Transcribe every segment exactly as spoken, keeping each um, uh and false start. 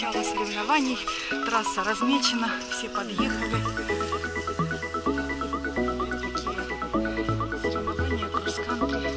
начало соревнований. Трасса размечена, все подъехали. Такие соревнования кросс-кантри.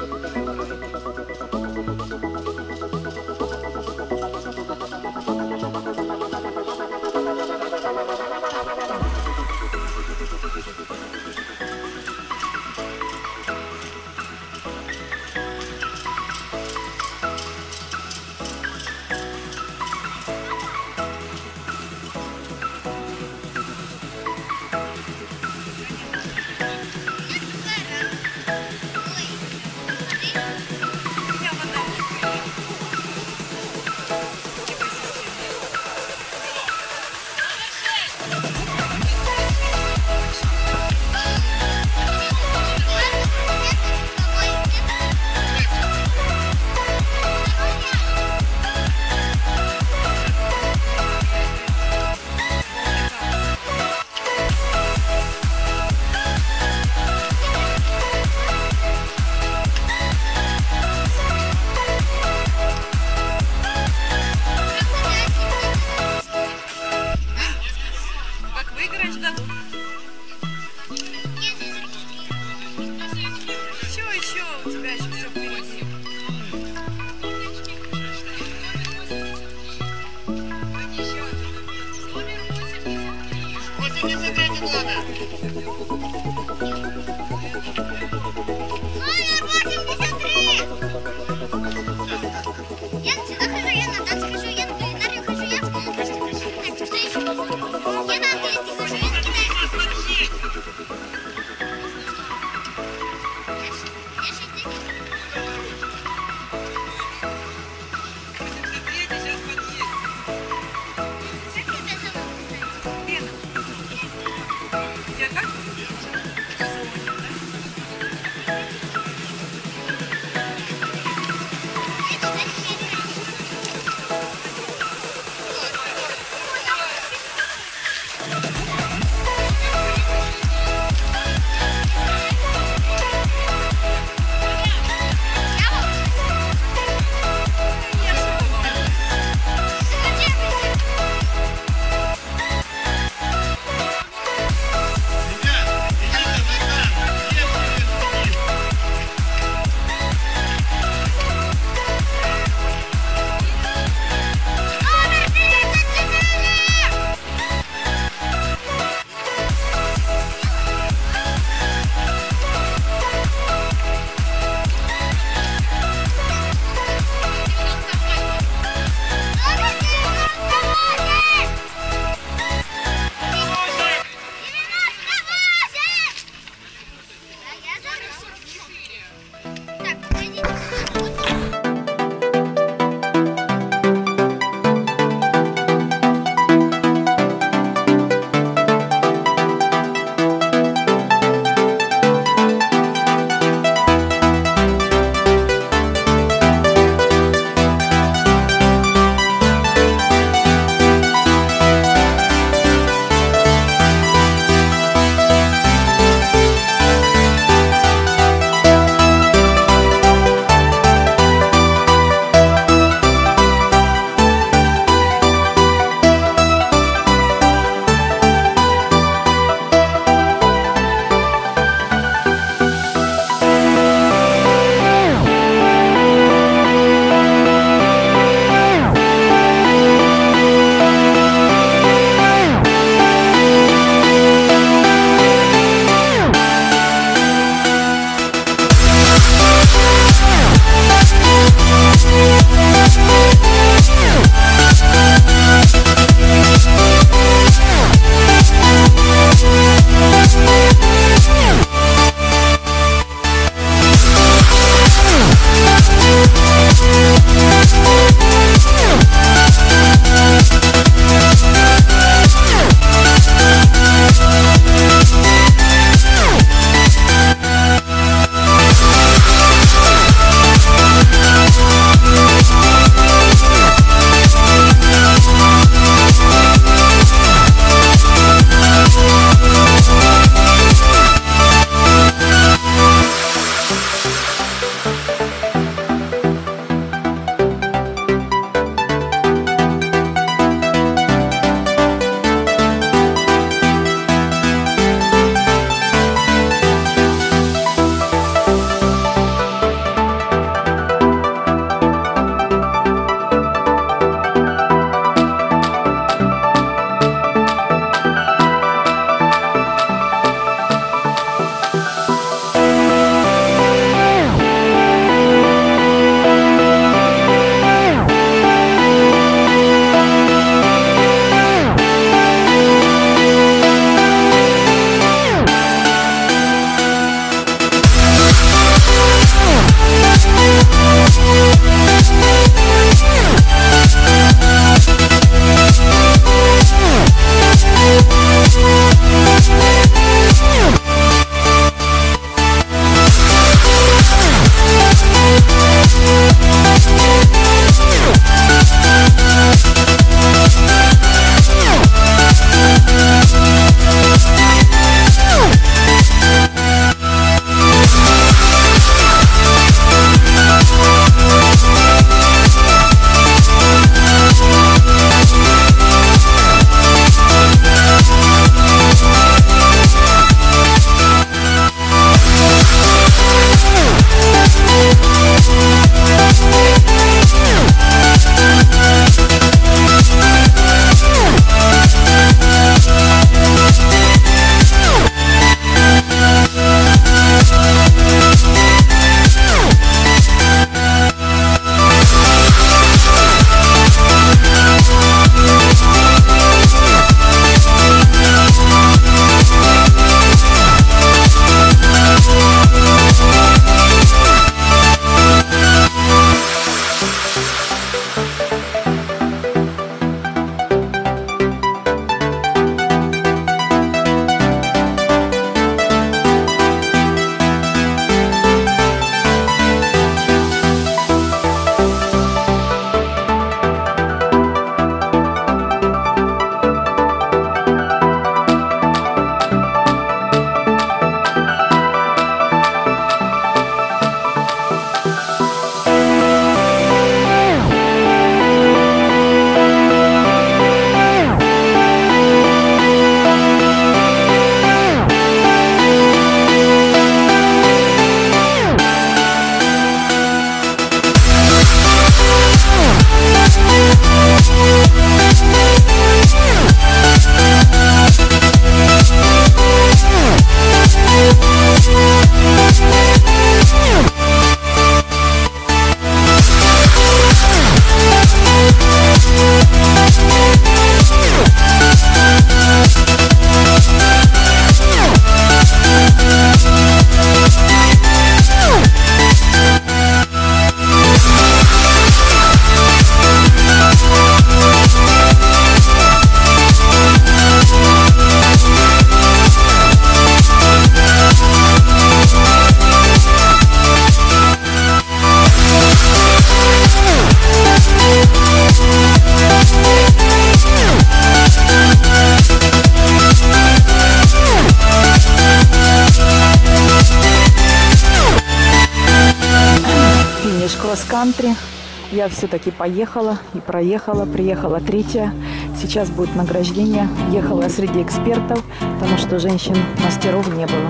наш кросс-кантри. Я все-таки поехала и проехала, приехала третья. Сейчас будет награждение. Ехала среди экспертов, потому что женщин-мастеров не было.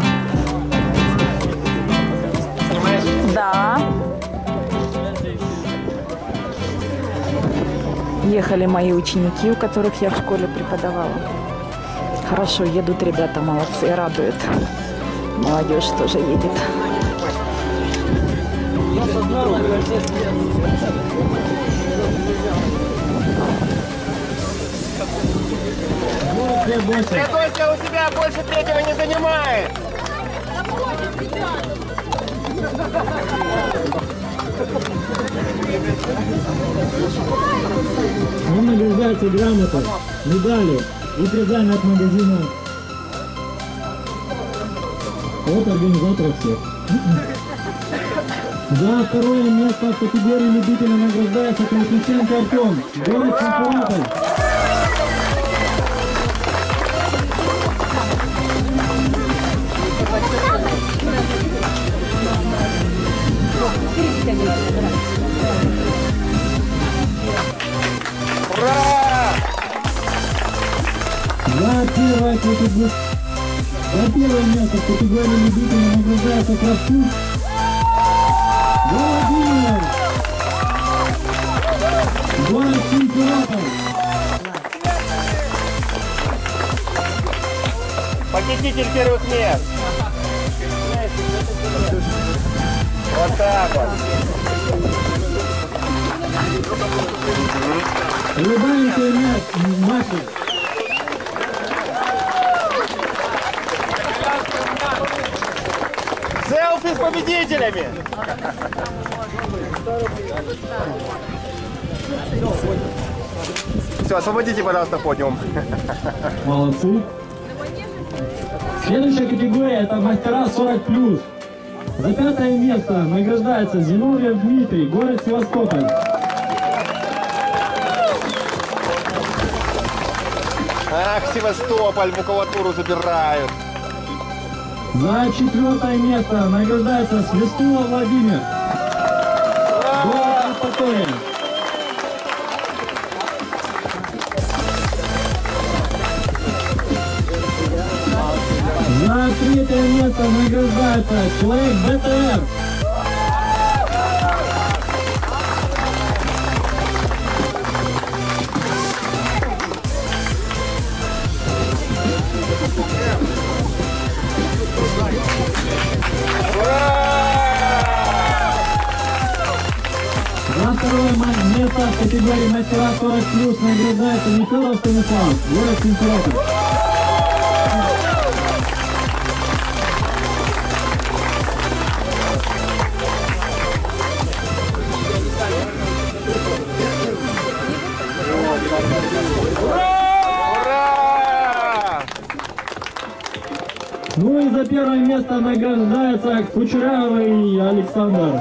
Да. Ехали мои ученики, у которых я в школе преподавала. Хорошо едут ребята, молодцы, радует. Молодежь тоже едет. Приготовься, у тебя больше третьего не занимает. Он награждается грамотой, медалью и призами от магазина. От организаторов всех. За второе место в категории любителя награждается Колесниченко Артем, город Симферополь. Ура! За первое, категор... За первое место в категории любителя награждается Кравчук Владимир, город Симферополь. Похититель первых мест. Вот так вот. Улыбаемся мяч, Маши. Селфи с победителями. Все, освободите, пожалуйста, подиум. Молодцы. Следующая категория — это мастера сорок плюс. За пятое место награждается Зиновьев Дмитрий, город Севастополь. Ах, Севастополь, макулатуру забирают. За четвертое место награждается Свистула Владимир, город Евпатория. За третье место награждается человек БТР. За второе место в категории мастера сорок плюс награждается Нефедов Станислав, город Симферополь. Ура! Ну и за первое место награждается Кучерявый Александр.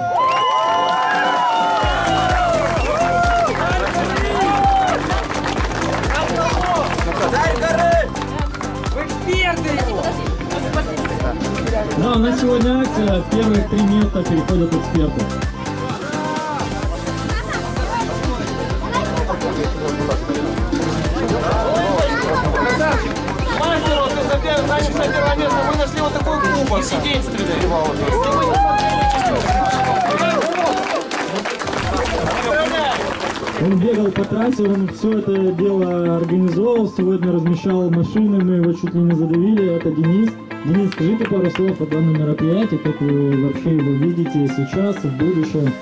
Да, у нас сегодня акция, первые три места переходят эксперты. Мастеру, ты занялся первое место, мы нашли вот такой кубок. Он бегал по трассе, он все это дело организовал, сегодня размещал машины, мы его чуть ли не задавили, это Денис. Денис, скажите пару слов о данном мероприятии, как вы вообще его видите сейчас, в будущем?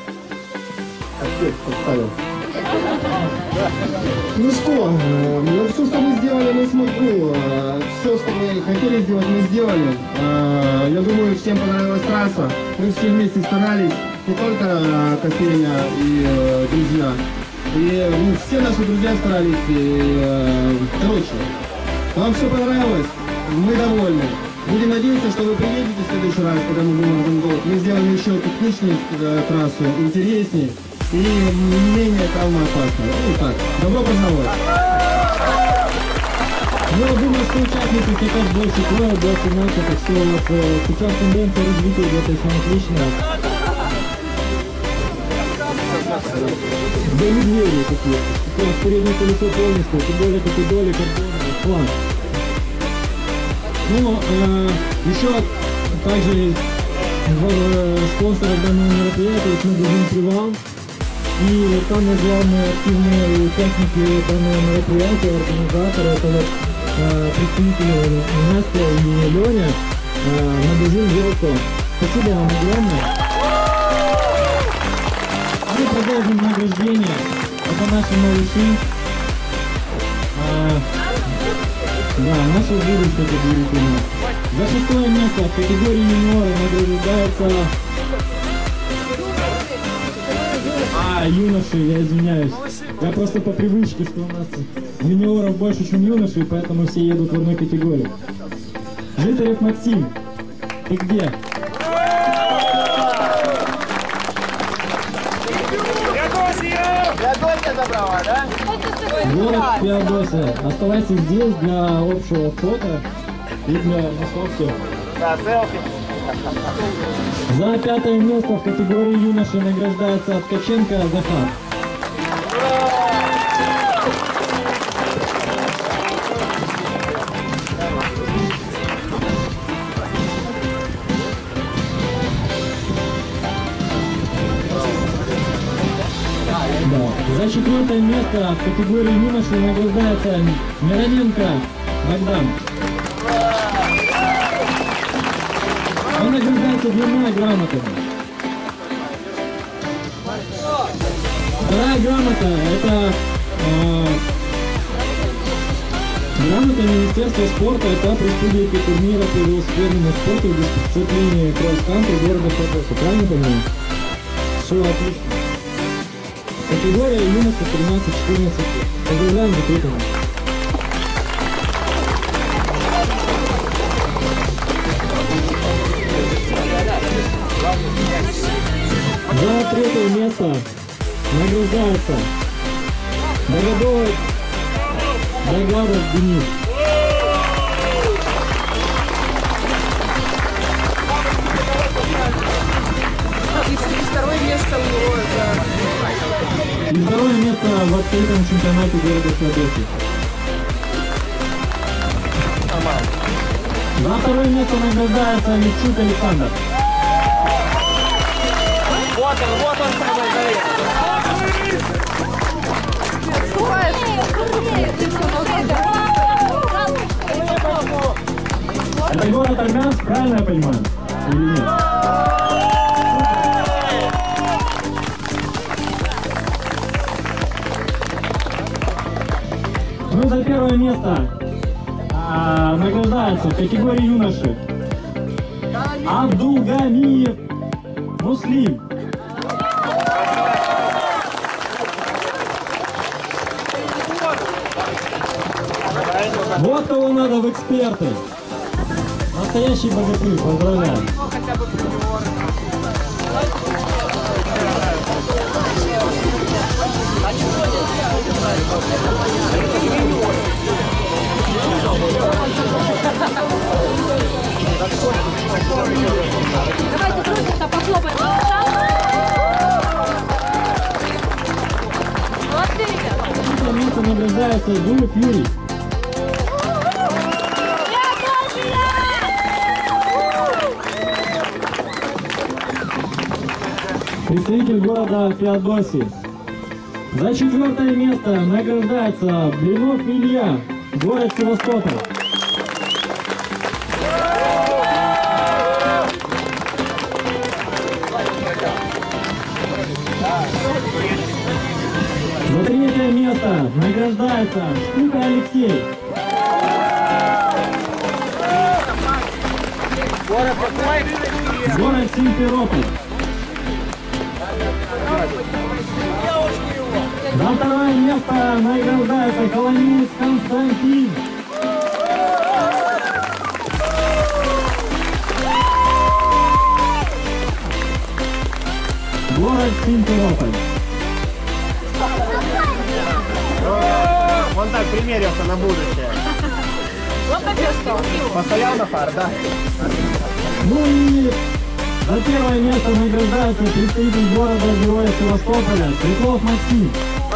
Ну что, ну все, что мы сделали, мы смогли. Все, что мы хотели сделать, мы сделали. Я думаю, всем понравилась трасса. Мы все вместе старались, не только кофейня и друзья. И ну, все наши друзья старались. И, короче, вам все понравилось, мы довольны. Будем надеяться, что вы приедете в следующий раз, когда мы будем организовывать. Мы сделаем еще техничнее трассу, интереснее и менее травмоопасно. Ну так, добро пожаловать. Ну, я думаю, что участники хотят больше крови, больше эмоций, так что вот, э, сейчас тенденция развития идет очень отличная. Да медведи такие. Сейчас переднее колесо полностью, тем более как и доли карбоновых. Класс. Ну, э, еще также в спонсорах данного мероприятия есть магазин «Привал». И самые главные активные участники данного мероприятия, организаторы, это вот э, представители Настя и Леня, э, магазин «Велком». Спасибо вам огромное. Мы продолжим награждение. Это наши малыши. А, да, наши будущее победители. За шестое место в категории юниора награждается... А, юноши, я извиняюсь. Я просто по привычке, что у нас юниоров больше, чем юношей, поэтому все едут в одной категории. Житарев Максим, ты где? Феодосия забрала, да? Город Феодосия. Оставайся здесь для общего фото и для массовки. Да, селфи. За пятое место в категории юноши награждается Ткаченко Захар. Да. За четвертое место в категории юноши награждается Мироненко Богдан. Он награждается двумя грамотами. Вторая грамота — это э, грамота Министерства спорта этап республики турнира по велосипедному спорту в дисциплине кросс-кантри города Феодосия. Правильно понимаю? Все отлично. Категория юноши тринадцать-четырнадцать лет. Поздравляем, закрытым. За третье место награждается Дорогой Догадов Денис. И второе место у него за... И второе место в открытом чемпионате города Феодосии. За второе место награждается Левчук Александр. Вот он, вот он самый Это город Армянск, правильно я понимаю? Или нет? Ну, за первое место а, награждается в категории юноши Абдулгамиев Муслим. Вот кого надо в эксперты. Настоящий богатырь, поздравляю. Давайте дружно похлопаем. Молодцы, ребята. На место награждается Гулев Юрий. Представитель города Феодосии. За четвертое место награждается Блинов Илья, город Севастополь. За третье место награждается Штука Алексей. Город какой? Город Симферополь. За второе место награждается колонист Константин. Город Симферополь. Он так примерился на будущее. Вот так я стал. Постоял на фар, да? Ну и За первое место награждается представитель города Героя Севастополя Светлов Максим.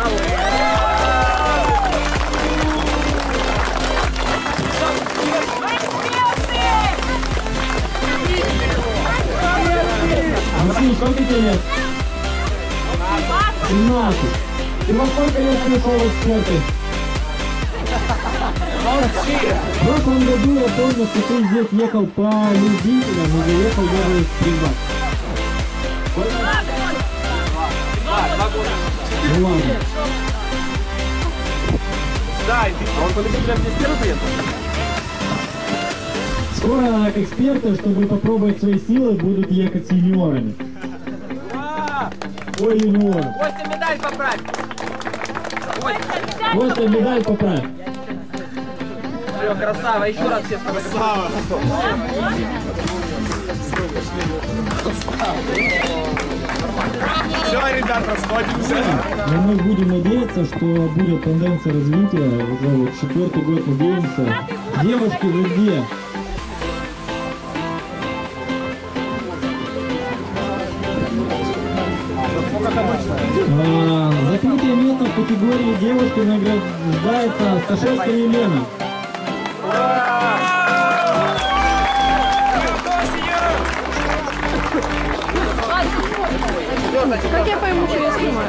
Максим, сколько тебе лет? семнадцать. Ты во сколько лет пришел в эксперты? В прошлом году я помню, что ты здесь ехал по любителям и заехал даже из приза. Ну ладно. Да, а он по любителям здесь первый приехал? Скоро эксперты, чтобы попробовать свои силы, будут ехать с юниорами. Ой, юниор. Костя, медаль поправь! Костя, медаль поправь. Все, красава, еще раз все красава. Все, ребят, расходимся. Но мы будем надеяться, что будет тенденция развития. Уже вот четвертый год надеемся. Девушки, вы где? А, за третье место в категории девушки награждается Сташевская Елена. Как я пойму, что я снимаю?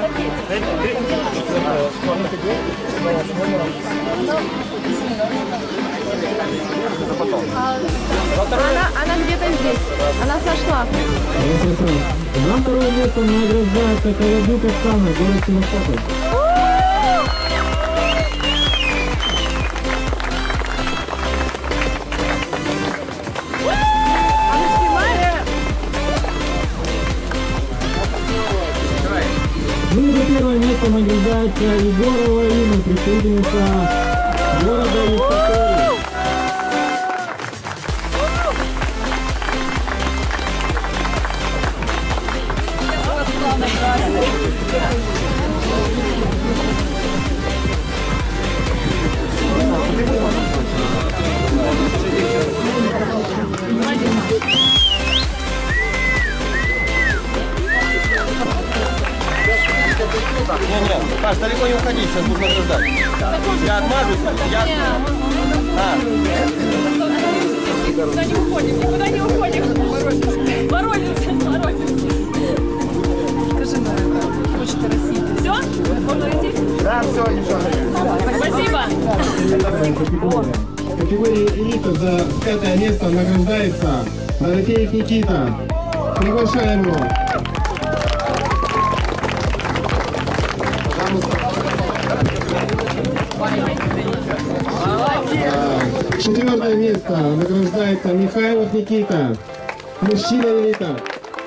Она, она где-то здесь. Она сошла. За второе место награждается Колодюк Оксана, город Севастополь. Она снимает. Ну и за первое место награждается Егорова Ирина, представительница города Евпатории. Не-не, Паш, далеко не уходи, сейчас буду награждать. Я отмажусь, я... А. Никуда не уходим, никуда не уходим. Морозимся, морозимся. Скажи на это, почта России. Все? Можно идти? Да, все, ничего. Спасибо. В категории элита за пятое место награждается Дорофеев Никита. Приглашаем его. Четвертое место награждается Михайлов Никита. Мужчина элита.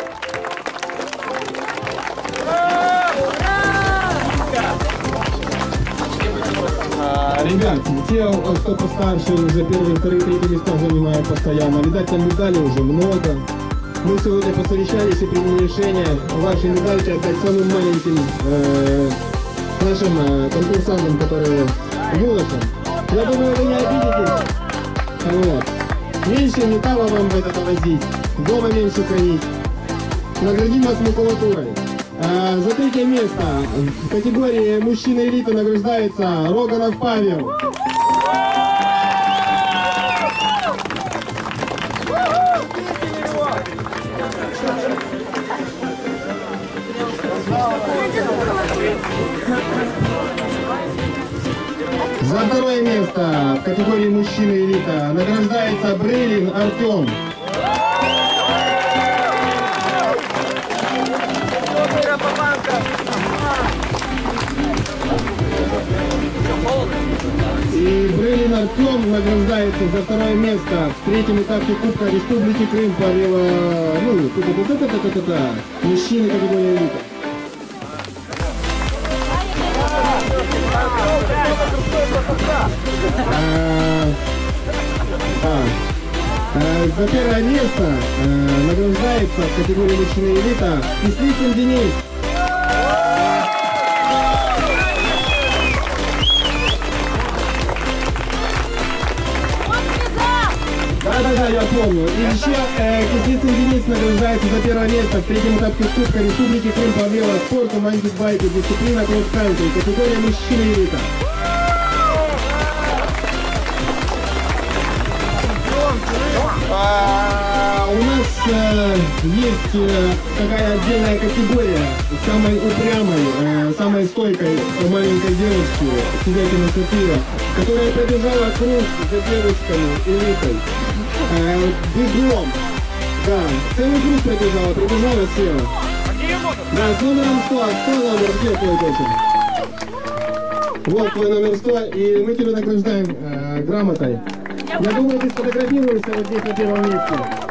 Ребят, те, кто постарше, уже первые, вторые, третьи места занимают постоянно. Видать, там медалей уже много. Мы сегодня посовещались и приняли решение ваши медальки отдать самым маленьким э, нашим э, конкурсантам, которые юношам. Я думаю, вы не обидитесь. Вот. Меньше металла вам в это возить, дома меньше хранить. Наградим вас макулатурой. А, за третье место в категории мужчина элита награждается Роганов Павел. За второе место в категории мужчина элита награждается Брылин Артем. И Брылин Артем награждается за второе место в третьем этапе Кубка Республики Крым по вело... Ну, та-та-та-та-та-та-та. Мужчины категории элита. А, а, а, за первое место а, награждается в категории мужчина элита Кислицын Денис. Да-да-да, я помню. И еще э, Кислицын Денис награждается за первое место в третьем этапе Кубка Республики Крым по велоспорту, мандикбайку, дисциплина кросс-кантри, категория мужчина и элита. А, у нас э, есть э, такая отдельная категория самой упрямой, э, самой стойкой маленькой девушки, Сидякина София, которая пробежала круг за девушками элитой. Э, бегом. Да, целый круг пробежала, пробежала, села. Да, с номером сто. сто номер, где твой дочь? Вот твой номер сто, и мы тебя награждаем э, грамотой. Я думаю, ты сфотографируешься вот здесь на первом месте.